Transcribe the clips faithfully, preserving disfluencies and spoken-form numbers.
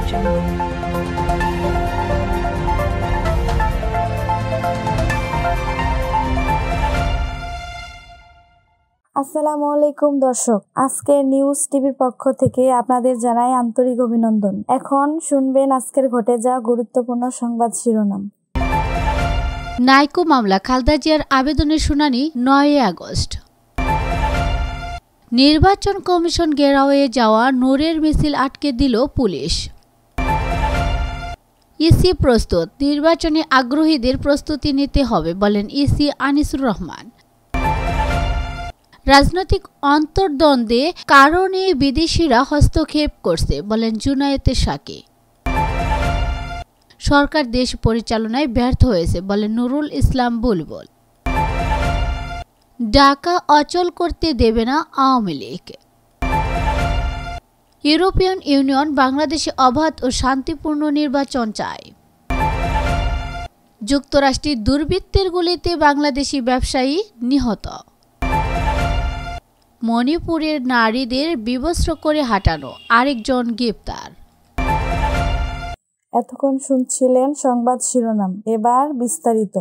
Channel. আসসালামু আলাইকুম দর্শক, আজকে নিউজ টিভির পক্ষ থেকে আপনাদের জানাই আন্তরিক অভিনন্দন। এখন শুনবেন আজকের ঘটে যাওয়া গুরুত্বপূর্ণ সংবাদ শিরোনাম। নাইকো মামলা, খালেদা জিয়ার আবেদনের শুনানি নয় আগস্ট। নির্বাচন কমিশন ঘেরাওয়ে যাওয়া নূরের মিছিল আটকে দিল পুলিশ। ইসি প্রস্তুত, নির্বাচনে আগ্রহীদের প্রস্তুতি নিতে হবে বলেন ইসি আনিসুর রহমান। রাজনৈতিক অন্তর্দ্বন্দ্বে কারণে বিদেশিরা হস্তক্ষেপ করছে বলেন জুনায়েদ সাকি। সরকার দেশ পরিচালনায় ব্যর্থ হয়েছে বলেন নুরুল ইসলাম বুলবুল। ঢাকা অচল করতে দেবে না আওয়ামী লীগ। ইউরোপিয়ান ইউনিয়ন বাংলাদেশে অবাধ ও শান্তিপূর্ণ নির্বাচন চায়। যুক্তরাষ্ট্রের দুর্বৃত্তের গুলিতে বাংলাদেশি ব্যবসায়ী নিহত। মণিপুরের নারীদের বিবস্ত্র করে হাঁটানো, আরেকজন গ্রেপ্তার। এতক্ষণ শুনছিলেন সংবাদ শিরোনাম, এবার বিস্তারিত।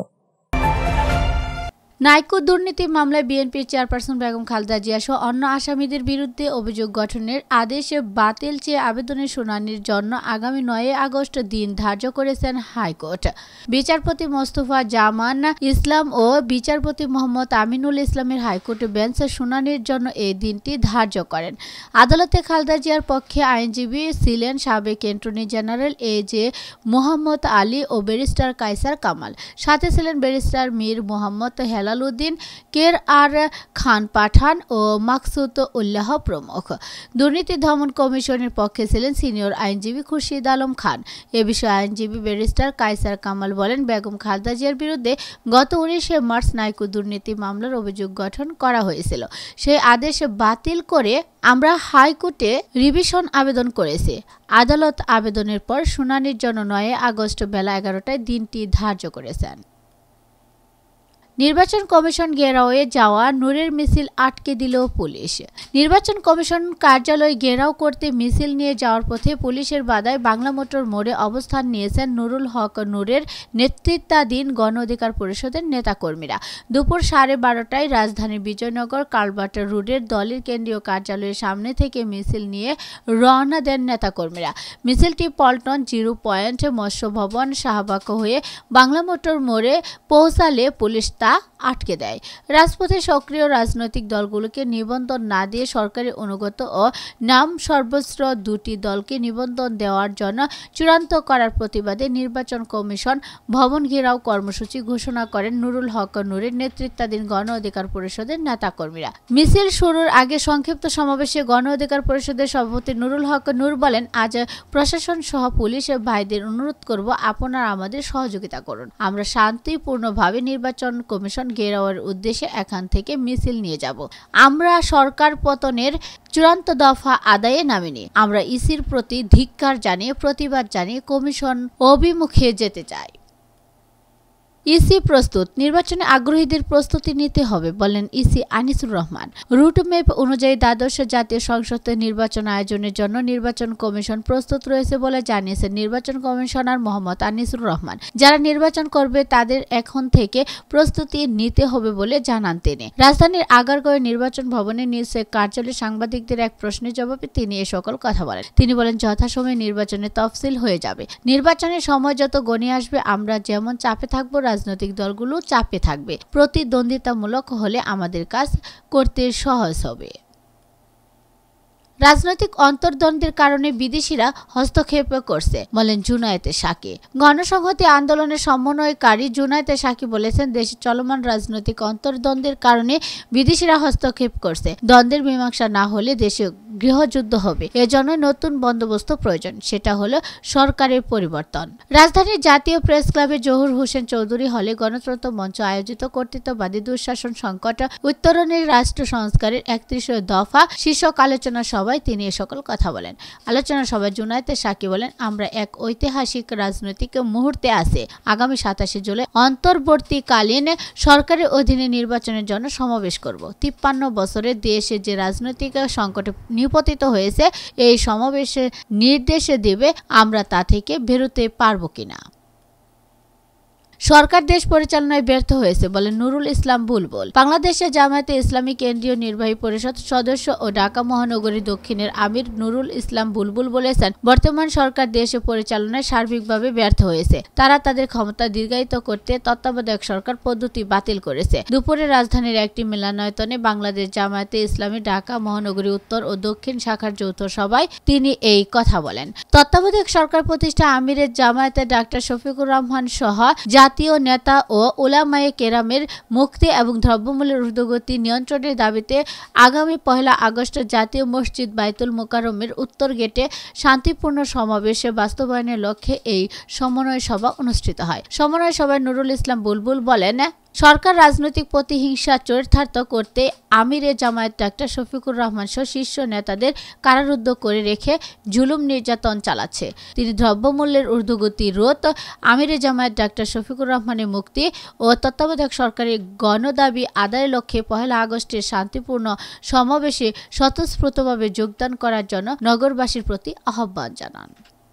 নাইকো দুর্নীতি মামলায় বিএনপির চেয়ারপারসন বেগম খালেদা জিয়া সহ অন্য আসামিদের বিরুদ্ধে অভিযোগ গঠনের আদেশ বাতিল চেয়ে আবেদনের শুনানির জন্য আগামী নয় আগস্ট দিন ধার্য করেছেন হাইকোর্ট। বিচারপতি মোস্তফা জামান ইসলাম ও বিচারপতি মোহাম্মদ আমিনুল ইসলামের হাইকোর্ট বেঞ্চ শুনানির জন্য এই দিনটি ধার্য করেন। আদালতে খালেদা জিয়ার পক্ষে আইনজীবী ছিলেন সাবেক attorney general A J Mohammad Ali ও ব্যারিস্টার কায়সার কামাল। সাথে ছিলেন ব্যারিস্টার মীর মোহাম্মদ হেলালুদ্দিন, কের আর খান পাঠান ও মাকসুদ উল্লাহ প্রমুখ। দুর্নীতি দমন কমিশনের পক্ষে ছিলেন সিনিয়র আইনজীবী খুরশিদ আলম খান। এ বিষয়ে আইনজীবী ব্যারিস্টার কায়সার কামাল বলেন, বেগম খালেদা জিয়ার বিরুদ্ধে গত উনিশে মার্চ নাইকো দুর্নীতি মামলার অভিযোগ গঠন করা হয়েছিল। সেই আদেশ বাতিল করে আমরা হাইকোর্টে রিভিশন আবেদন করেছি। আদালত আবেদনের পর শুনানির জন্য নয় আগস্ট বেলা এগারোটায় দিনটি ধার্য করেছেন। নির্বাচন কমিশন ঘেরাওয়ে যাওয়া নূরের মিছিল আটকে দিল পুলিশ। নির্বাচন কমিশন কার্যালয় ঘেরাও করতে মিছিল নিয়ে যাওয়ার পথে পুলিশের বাধায় বাংলা মোটর মোড়ে অবস্থান নিয়েছেন নুরুল হক নূরের নেতৃত্বাধীন গণ অধিকার পরিষদের নেতাকর্মীরা। দুপুর সাড়ে বারোটায় রাজধানীর বিজয়নগর কালভার্ট রোডের দলের কেন্দ্রীয় কার্যালয়ের সামনে থেকে মিছিল নিয়ে রওনা দেন নেতাকর্মীরা। মিছিলটি পল্টন জিরো পয়েন্ট মৎস্য ভবন শাহবাগ হয়ে বাংলা মোটর মোড়ে পৌঁছালে পুলিশ তা আটকে দেয়। রাজপথে সক্রিয় রাজনৈতিক দলগুলোকে নিবন্ধন না দিয়ে সরকারি অনুগত ও নাম সর্বস্ব দুটি দলকে নিবন্ধন দেওয়ার জন্য চূড়ান্ত করার প্রতিবাদে নির্বাচন কমিশন ভবন ঘেরাও কর্মসূচি ঘোষণা করেন নুরুল হক নূরের নেতৃত্বাধীন গণ অধিকার পরিষদের নেতাকর্মীরা। মিছিল শুরুর আগে সংক্ষিপ্ত সমাবেশে গণ অধিকার পরিষদের সভাপতি নুরুল হক নূর বলেন, আজ প্রশাসন সহ পুলিশ ভাইদের অনুরোধ করব, আপনারা আমাদের সহযোগিতা করুন। আমরা শান্তিপূর্ণভাবে নির্বাচন কমিশন ঘেরাওয়ের উদ্দেশ্যে এখান থেকে মিছিল নিয়ে যাব। আমরা সরকার পতনের চূড়ান্ত দফা আদায়ে নামিনি। আমরা ইসির প্রতি ধিক্কার জানিয়ে প্রতিবাদ জানিয়ে কমিশন অভিমুখে যেতে চাই। ইসি প্রস্তুত, নির্বাচনে আগ্রহীদের প্রস্তুতি নিতে হবে বলেন ইসি আনিসুর রহমান। রুটম্যাপ অনুযায়ী দ্বাদশ জাতীয় সংসদ নির্বাচন আয়োজনের জন্য নির্বাচন কমিশন প্রস্তুত রয়েছে বলে জানিয়েছেন নির্বাচন কমিশনার মোহাম্মদ আনিসুর রহমান। যারা নির্বাচন করবে তাদের এখন থেকে প্রস্তুতি নিতে হবে বলে জানান তিনি। রাজধানীর আগারগাঁওয়ে নির্বাচন ভবনে নিজ কার্যালয়ে সাংবাদিকদের এক প্রশ্নের জবাবে তিনি এ সকল কথা বলেন। তিনি বলেন, যথাসময়ে নির্বাচনের তফসিল হয়ে যাবে। নির্বাচনের সময় যত গণিয়ে আসবে আমরা যেমন চাপে থাকবো, রাজনৈতিক দলগুলো চাপে থাকবে। প্রতিদ্বন্দ্বিতামূলক হলে আমাদের কাজ করতে সহজ হবে। রাজনৈতিক অন্তর্দ্বন্দ্বের কারণে বিদেশিরা হস্তক্ষেপ করছে বলেন জুনায়েদ সাকি। গণসংহতি আন্দোলনের সমন্বয়কারী জুনায়েদ সাকি বলেছেন, দেশে চলমান রাজনৈতিক অন্তর্দ্বন্দ্বের কারণে বিদেশিরা হস্তক্ষেপ করছে। দ্বন্দ্বের মীমাংসা না হলে দেশে গৃহযুদ্ধ হবে। এজন্য নতুন বন্দোবস্ত প্রয়োজন, সেটা হলো সরকারের পরিবর্তন। রাজধানীর জাতীয় প্রেস ক্লাবে জহুর হোসেন চৌধুরী হলে গণতন্ত্র মঞ্চ আয়োজিত কর্তৃত্ববাদী দুঃশাসন সংকট উত্তরণের রাষ্ট্র সংস্কারের একত্রিশ দফা শীর্ষক আলোচনা সভা সভায় তিনি এ সকল কথা বলেন। আলোচনা সভায় জুনায়েদ সাকি বলেন, আমরা এক ঐতিহাসিক রাজনৈতিক মুহূর্তে আছি। আগামী সাতাশে জুলাই অন্তর্বর্তীকালীন সরকারের অধীনে নির্বাচনের জন্য সমাবেশ করব। তিপ্পান্ন বছরে দেশে যে রাজনৈতিক সংকটে নিপতিত হয়েছে, এই সমাবেশে নির্দেশ দেবে আমরা তা থেকে বেরোতে পারবো কিনা। সরকার দেশ পরিচালনায় ব্যর্থ হয়েছে বলেন নুরুল ইসলাম বুলবুল। বাংলাদেশের জামায়াতে ইসলামী কেন্দ্রীয় নির্বাহী পরিষদ সদস্য ও ঢাকা মহানগরী দক্ষিণের আমির নুরুল ইসলাম বুলবুল বলেছেন, বর্তমান সরকার দেশে পরিচালনায় সার্বিকভাবে ব্যর্থ হয়েছে। তারা তাদের ক্ষমতা দীর্ঘায়িত করতে তত্ত্বাবধায়ক সরকার পদ্ধতি বাতিল করেছে। দুপুরে রাজধানীর একটি মিলনায়তনে বাংলাদেশ জামায়াতে ইসলামী ঢাকা মহানগরী উত্তর ও দক্ষিণ শাখার যৌথ সভায় তিনি এই কথা বলেন। তত্ত্বাবধায়ক সরকার প্রতিষ্ঠা আমিরের জামায়াতে ডাক্তার শফিকুর রহমান সহ জাতীয় নেতা ও উলামায়ে কেরামের মুক্তি এবং দ্রব্যমূল্যের ঊর্ধ্বগতি নিয়ন্ত্রণের দাবিতে আগামী পহেলা আগস্ট জাতীয় মসজিদ বাইতুল মোকাররমের উত্তর গেটে শান্তিপূর্ণ সমাবেশে বাস্তবায়নের লক্ষ্যে এই সমন্বয় সভা অনুষ্ঠিত হয়। সমন্বয় সভায় নুরুল ইসলাম বুলবুল বলেন, সরকার রাজনৈতিক প্রতিহিংসা চরিতার্থ করতে আমিরে জামায়াত ডাক্তার শফিকুর রহমান সহ শীর্ষ নেতাদের কারারুদ্ধ করে রেখে জুলুম নির্যাতন চালাচ্ছে। তিনি দ্রব্যমূল্যের ঊর্ধ্বগতি রোধ, আমিরে জামায়াত ডাক্তার শফিকুর রহমানের মুক্তি ও তত্ত্বাবধায়ক সরকারের গণদাবি আদায়ের লক্ষ্যে পহেলা আগস্টের শান্তিপূর্ণ সমাবেশে স্বতঃস্ফূর্তভাবে যোগদান করার জন্য নগরবাসীর প্রতি আহ্বান জানান।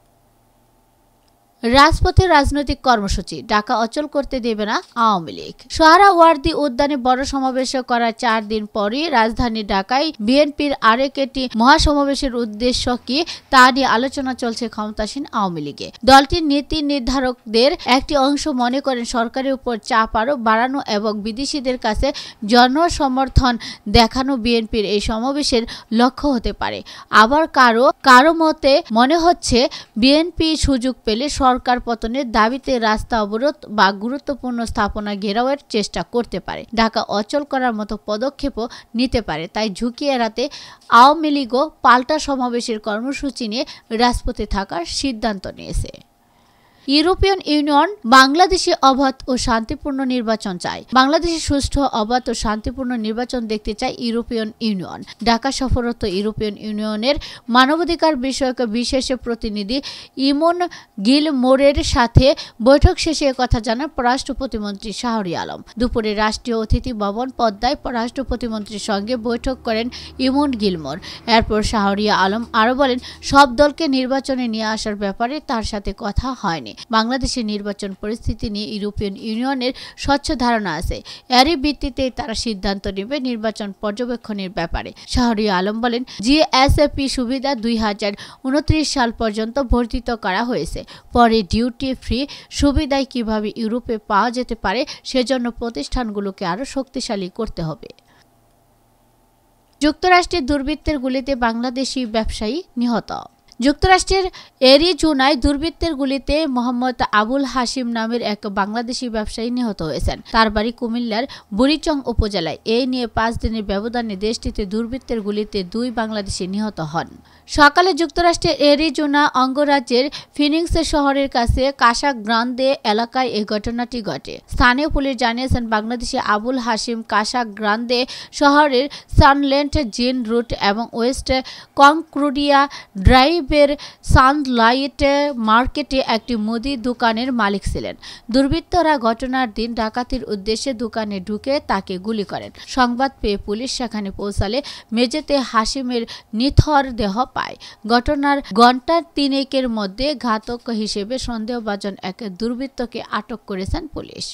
রাজপথে রাজনৈতিক কর্মসূচি, ঢাকা অচল করতে দেবে না আওয়ামী লীগ। সোহরাওয়ার্দী উদ্যানে বড় সমাবেশ করার চার দিন পরই রাজধানী ঢাকায় বিএনপির আরেক একটি মহাসমাবেশের উদ্দেশ্য কি তা নিয়ে আলোচনা চলছে ক্ষমতাসীন আওয়ামী লীগে। দলটির নীতি নির্ধারকদের একটি অংশ মনে করেন সরকারের উপর চাপ আরও বাড়ানো এবং বিদেশিদের কাছে জনসমর্থন দেখানো বিএনপির এই সমাবেশের লক্ষ্য হতে পারে। আবার কারো কারো মতে মনে হচ্ছে বিএনপি সুযোগ পেলে সরকার পতনের দাবিতে রাস্তা অবরোধ বা গুরুত্বপূর্ণ স্থাপনা ঘেরাওয়ের চেষ্টা করতে পারে। ঢাকা অচল করার মতো পদক্ষেপও নিতে পারে। তাই ঝুঁকি এড়াতে আওয়ামী লীগও পাল্টা সমাবেশের কর্মসূচি নিয়ে রাজপথে থাকার সিদ্ধান্ত নিয়েছে। ইউরোপিয়ান ইউনিয়ন বাংলাদেশে অবাধ ও শান্তিপূর্ণ নির্বাচন চায়। বাংলাদেশে সুষ্ঠু, অবাধ ও শান্তিপূর্ণ নির্বাচন দেখতে চায় ইউরোপিয়ান ইউনিয়ন। ঢাকা সফররত ইউরোপিয়ান ইউনিয়নের মানবাধিকার বিষয়ক বিশেষ প্রতিনিধি ইমন গিলমোরের সাথে বৈঠক শেষে একথা জানান পররাষ্ট্র প্রতিমন্ত্রী শাহরিয়ার আলম। দুপুরে রাষ্ট্রীয় অতিথি ভবন পদ্মায় পররাষ্ট্র প্রতিমন্ত্রীর সঙ্গে বৈঠক করেন ইমন গিলমোর। এরপর শাহরিয়ার আলম আরও বলেন, সব দলকে নির্বাচনে নিয়ে আসার ব্যাপারে তার সাথে কথা হয়নি। বাংলাদেশের নির্বাচন পরিস্থিতি নিয়ে ইউরোপিয়ান ইউনিয়নের স্বচ্ছ ধারণা আছে। এরই ভিত্তিতে তারা সিদ্ধান্ত নেবে নির্বাচন পর্যবেক্ষণের ব্যাপারে। শাহরিয়ার আলম বলেন, জিএসপি সুবিধা দুই হাজার উনত্রিশ সাল পর্যন্ত বর্ধিত করা হয়েছে। পরে ডিউটি ফ্রি সুবিধায় কিভাবে ইউরোপে পাওয়া যেতে পারে সেজন্য প্রতিষ্ঠানগুলোকে আরও শক্তিশালী করতে হবে। যুক্তরাষ্ট্রের দুর্বৃত্তের গুলিতে বাংলাদেশি ব্যবসায়ী নিহত। যুক্তরাষ্ট্রের এরিজোনায় দুর্বৃত্তের গুলিতে মোহাম্মদ আবুল হাশিম নামের এক বাংলাদেশি ব্যবসায়ী নিহত হয়েছেন। তার বাড়ি কুমিল্লার বুড়িচং উপজেলায়। এই নিয়ে পাঁচ দিনের ব্যবধানে দেশটিতে দুর্বৃত্তের গুলিতে দুই বাংলাদেশি নিহত হন। সকালে যুক্তরাষ্ট্রের এরিজোনা অঙ্গরাজ্যের ফিনিক্স শহরের কাছে কাসা গ্রান্দে এলাকায় এই ঘটনাটি ঘটে। স্থানীয় পুলিশ জানিয়েছেন, বাংলাদেশি আবুল হাশিম কাসা গ্রান্দে শহরের সানল্যান্ড জিন রুট এবং ওয়েস্ট কনক্রুডিয়া ড্রাইভ সানলাইট মার্কেটে একটি মুদি দোকানের মালিক ছিলেন। দুর্বৃত্তরা ঘটনার দিন ডাকাতির উদ্দেশ্যে দোকানে ঢুকে তাকে গুলি করেন। সংবাদ পেয়ে পুলিশ সেখানে পৌঁছালে মেঝেতে হাশিমের নিথর দেহ পায়। ঘটনার ঘণ্টা তিনেকের মধ্যে ঘাতক হিসেবে সন্দেহভাজন এক দুর্বৃত্তকে আটক করেছেন পুলিশ।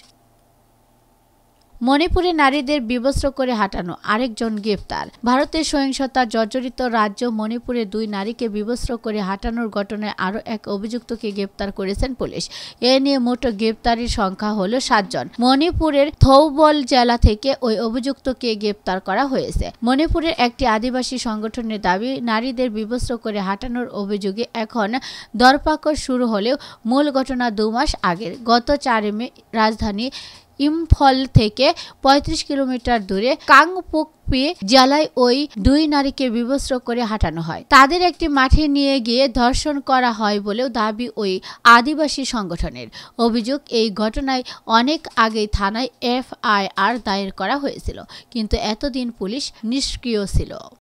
মণিপুরে নারীদের বিবস্ত্র করে হাঁটানো, আরেকজন গ্রেপ্তার। ভারতের সহিংসতা জর্জরিত রাজ্য মণিপুরে দুই নারীকে বিবস্ত্র করে হাঁটানোর ঘটনায় আরও এক অভিযুক্তকে গ্রেপ্তার করেছেন পুলিশ। এ নিয়ে মোট গ্রেপ্তারির সংখ্যা হল সাতজন। মণিপুরের থৌবল জেলা থেকে ওই অভিযুক্তকে গ্রেপ্তার করা হয়েছে। মণিপুরের একটি আদিবাসী সংগঠনের দাবি, নারীদের বিবস্ত্র করে হাঁটানোর অভিযোগে এখন দরপাকড় শুরু হলেও মূল ঘটনা দু মাস আগের। গত চারে মে রাজধানী ইম্ফল থেকে পঁয়ত্রিশ কিলোমিটার দূরে কাংপোকপি জেলায় ওই দুই নারীকে বিবস্ত্র করে হাঁটানো হয়। তাদের একটি মাঠে নিয়ে গিয়ে ধর্ষণ করা হয় বলেও দাবি ওই আদিবাসী সংগঠনের। অভিযোগ, এই ঘটনায় অনেক আগেই থানায় এফআইআর দায়ের করা হয়েছিল, কিন্তু এতদিন পুলিশ নিষ্ক্রিয় ছিল।